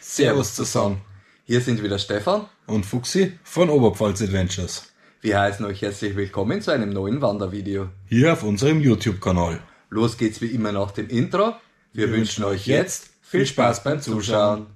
Servus zusammen. Hier sind wieder Stefan und Fuchsi von Oberpfalz Adventures. Wir heißen euch herzlich willkommen zu einem neuen Wandervideo. Hier auf unserem YouTube-Kanal. Los geht's wie immer nach dem Intro. Wir wünschen euch jetzt viel Spaß beim Zuschauen.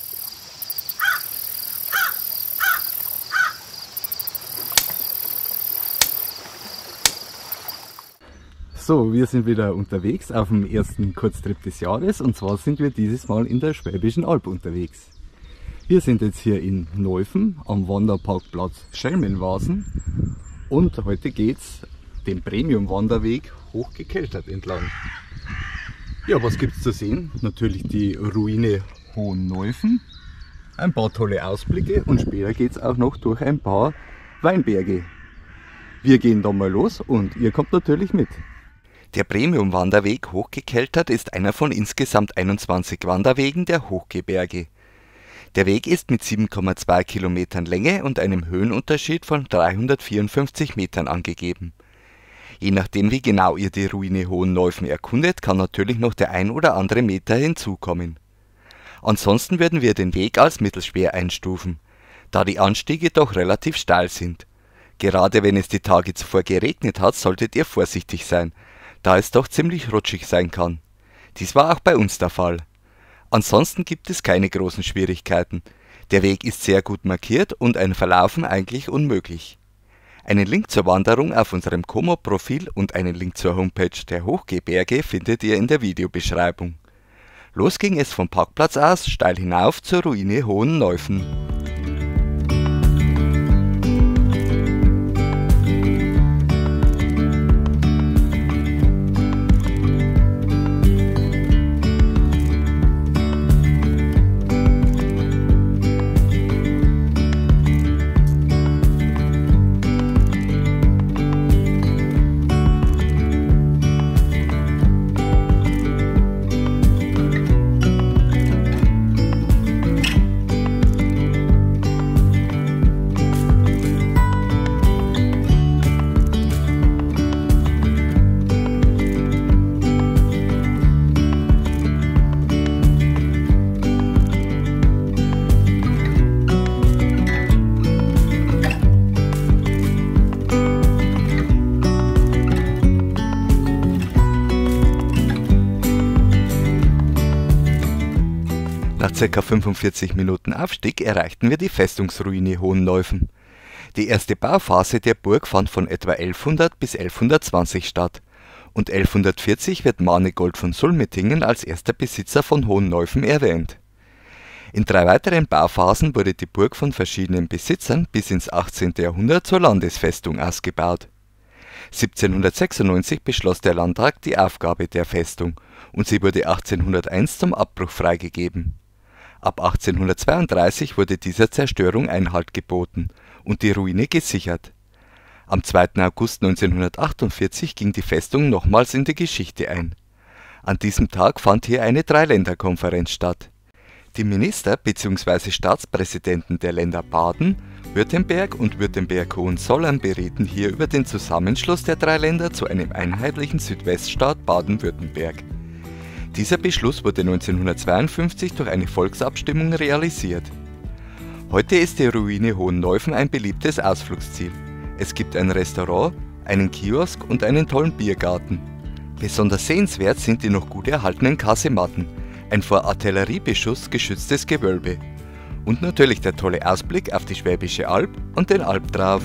So, wir sind wieder unterwegs auf dem ersten Kurztrip des Jahres, und zwar sind wir dieses Mal in der Schwäbischen Alb unterwegs. Wir sind jetzt hier in Neufen am Wanderparkplatz Schelmenwasen und heute geht's den Premium-Wanderweg Hochgekeltert entlang. Ja, was gibt's zu sehen? Natürlich die Ruine Hohenneufen, ein paar tolle Ausblicke und später geht's auch noch durch ein paar Weinberge. Wir gehen da mal los und ihr kommt natürlich mit. Der Premium-Wanderweg Hochgekeltert ist einer von insgesamt 21 Wanderwegen der Hochgebirge. Der Weg ist mit 7,2 Kilometern Länge und einem Höhenunterschied von 354 Metern angegeben. Je nachdem, wie genau ihr die Ruine Hohenneufen erkundet, kann natürlich noch der ein oder andere Meter hinzukommen. Ansonsten würden wir den Weg als mittelschwer einstufen, da die Anstiege doch relativ steil sind. Gerade wenn es die Tage zuvor geregnet hat, solltet ihr vorsichtig sein, da es doch ziemlich rutschig sein kann. Dies war auch bei uns der Fall. Ansonsten gibt es keine großen Schwierigkeiten. Der Weg ist sehr gut markiert und ein Verlaufen eigentlich unmöglich. Einen Link zur Wanderung auf unserem Komoot-Profil und einen Link zur Homepage der Hochgebirge findet ihr in der Videobeschreibung. Los ging es vom Parkplatz aus steil hinauf zur Ruine Hohenneufen. Nach ca. 45 Minuten Aufstieg erreichten wir die Festungsruine Hohenneufen. Die erste Bauphase der Burg fand von etwa 1100 bis 1120 statt und 1140 wird Manegold von Sulmetingen als erster Besitzer von Hohenneufen erwähnt. In 3 weiteren Bauphasen wurde die Burg von verschiedenen Besitzern bis ins 18. Jahrhundert zur Landesfestung ausgebaut. 1796 beschloss der Landtag die Aufgabe der Festung und sie wurde 1801 zum Abbruch freigegeben. Ab 1832 wurde dieser Zerstörung Einhalt geboten und die Ruine gesichert. Am 2. August 1948 ging die Festung nochmals in die Geschichte ein. An diesem Tag fand hier eine Dreiländerkonferenz statt. Die Minister bzw. Staatspräsidenten der Länder Baden, Württemberg und Württemberg-Hohenzollern berieten hier über den Zusammenschluss der 3 Länder zu einem einheitlichen Südweststaat Baden-Württemberg. Dieser Beschluss wurde 1952 durch eine Volksabstimmung realisiert. Heute ist die Ruine Hohenneufen ein beliebtes Ausflugsziel. Es gibt ein Restaurant, einen Kiosk und einen tollen Biergarten. Besonders sehenswert sind die noch gut erhaltenen Kasematten, ein vor Artilleriebeschuss geschütztes Gewölbe und natürlich der tolle Ausblick auf die Schwäbische Alb und den Albtrauf.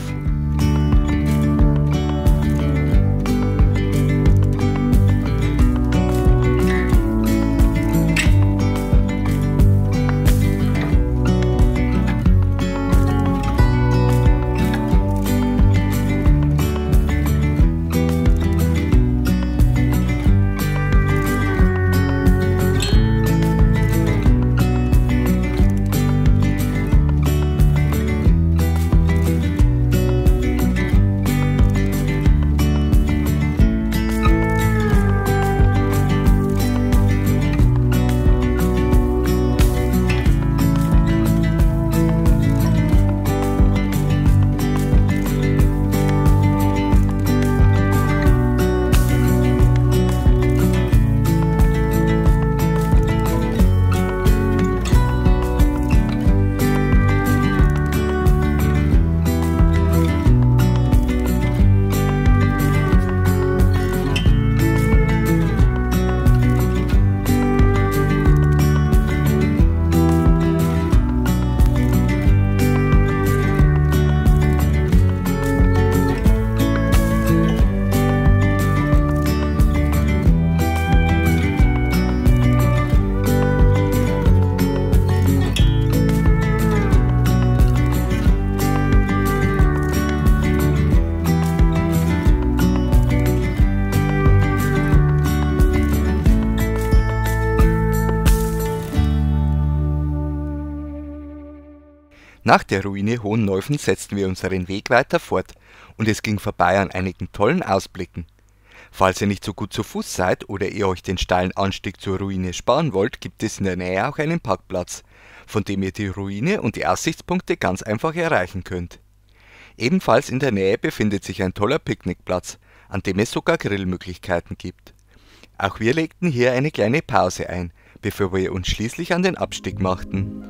Nach der Ruine Hohenneuffen setzten wir unseren Weg weiter fort und es ging vorbei an einigen tollen Ausblicken. Falls ihr nicht so gut zu Fuß seid oder ihr euch den steilen Anstieg zur Ruine sparen wollt, gibt es in der Nähe auch einen Parkplatz, von dem ihr die Ruine und die Aussichtspunkte ganz einfach erreichen könnt. Ebenfalls in der Nähe befindet sich ein toller Picknickplatz, an dem es sogar Grillmöglichkeiten gibt. Auch wir legten hier eine kleine Pause ein, bevor wir uns schließlich an den Abstieg machten.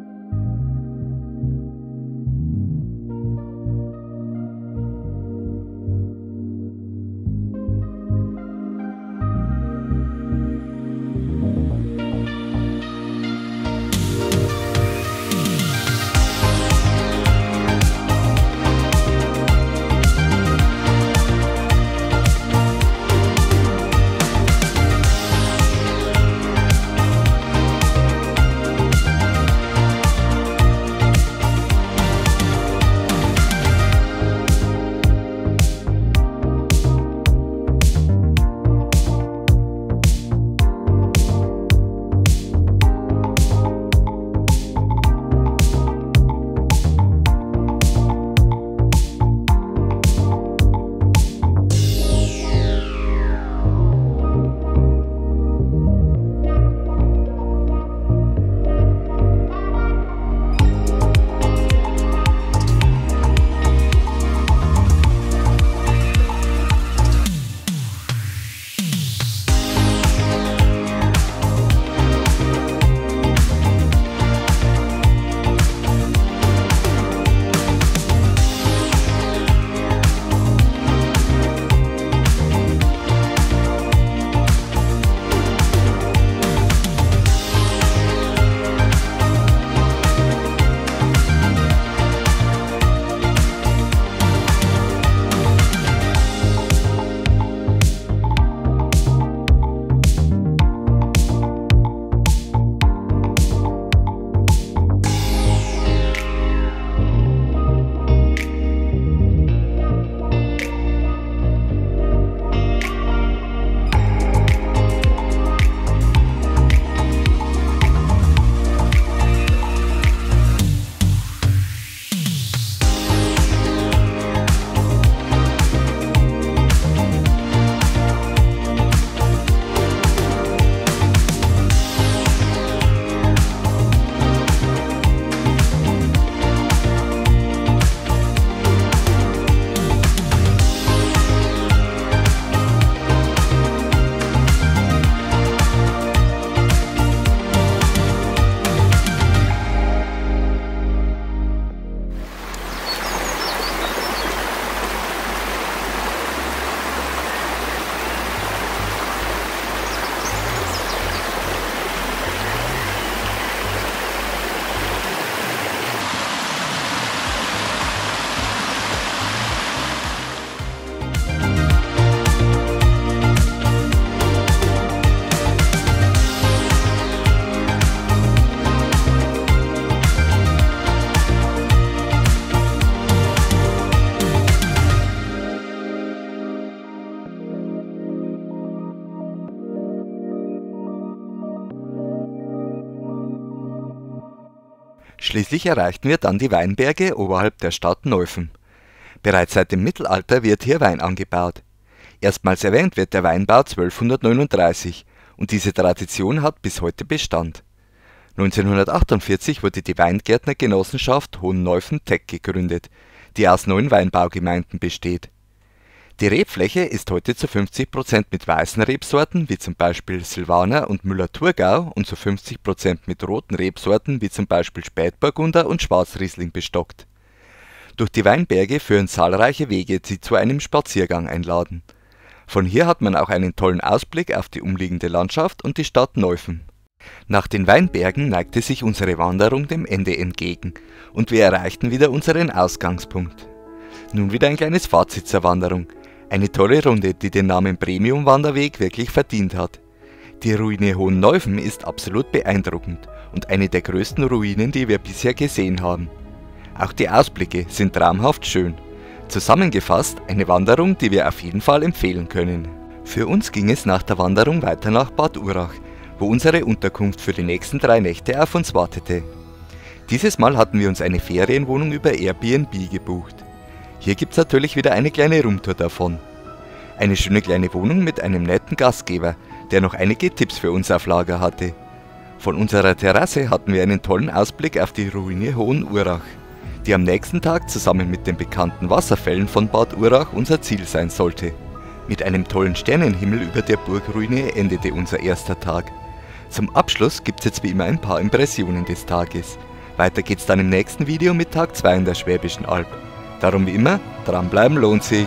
Schließlich erreichten wir dann die Weinberge oberhalb der Stadt Neuffen. Bereits seit dem Mittelalter wird hier Wein angebaut. Erstmals erwähnt wird der Weinbau 1239 und diese Tradition hat bis heute Bestand. 1948 wurde die Weingärtnergenossenschaft Hohenneuffen-Teck gegründet, die aus 9 Weinbaugemeinden besteht. Die Rebfläche ist heute zu 50% mit weißen Rebsorten wie zum Beispiel Silvaner und Müller-Thurgau und zu 50% mit roten Rebsorten wie zum Beispiel Spätburgunder und Schwarzriesling bestockt. Durch die Weinberge führen zahlreiche Wege, die zu einem Spaziergang einladen. Von hier hat man auch einen tollen Ausblick auf die umliegende Landschaft und die Stadt Neuffen. Nach den Weinbergen neigte sich unsere Wanderung dem Ende entgegen und wir erreichten wieder unseren Ausgangspunkt. Nun wieder ein kleines Fazit zur Wanderung. Eine tolle Runde, die den Namen Premium-Wanderweg wirklich verdient hat. Die Ruine Hohenneuffen ist absolut beeindruckend und eine der größten Ruinen, die wir bisher gesehen haben. Auch die Ausblicke sind traumhaft schön. Zusammengefasst eine Wanderung, die wir auf jeden Fall empfehlen können. Für uns ging es nach der Wanderung weiter nach Bad Urach, wo unsere Unterkunft für die nächsten 3 Nächte auf uns wartete. Dieses Mal hatten wir uns eine Ferienwohnung über Airbnb gebucht. Hier gibt's natürlich wieder eine kleine Roomtour davon. Eine schöne kleine Wohnung mit einem netten Gastgeber, der noch einige Tipps für uns auf Lager hatte. Von unserer Terrasse hatten wir einen tollen Ausblick auf die Ruine Hohenurach, die am nächsten Tag zusammen mit den bekannten Wasserfällen von Bad Urach unser Ziel sein sollte. Mit einem tollen Sternenhimmel über der Burgruine endete unser erster Tag. Zum Abschluss gibt's jetzt wie immer ein paar Impressionen des Tages. Weiter geht's dann im nächsten Video mit Tag 2 in der Schwäbischen Alb. Darum wie immer, dranbleiben lohnt sich.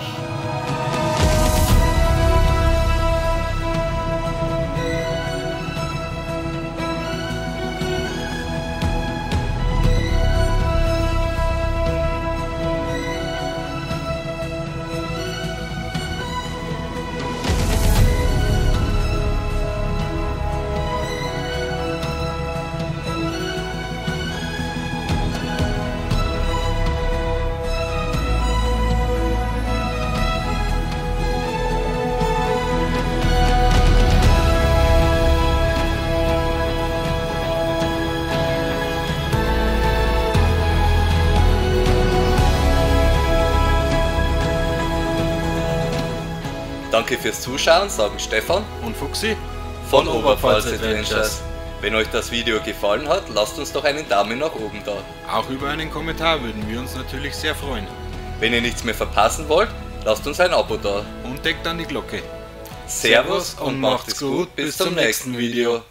Danke fürs Zuschauen, sagen Stefan Und Fuchsi? von Oberpfalz Adventures. Wenn euch das Video gefallen hat, lasst uns doch einen Daumen nach oben da. Auch über einen Kommentar würden wir uns natürlich sehr freuen. Wenn ihr nichts mehr verpassen wollt, lasst uns ein Abo da. Und deckt dann die Glocke. Servus und macht's gut, bis zum nächsten Video.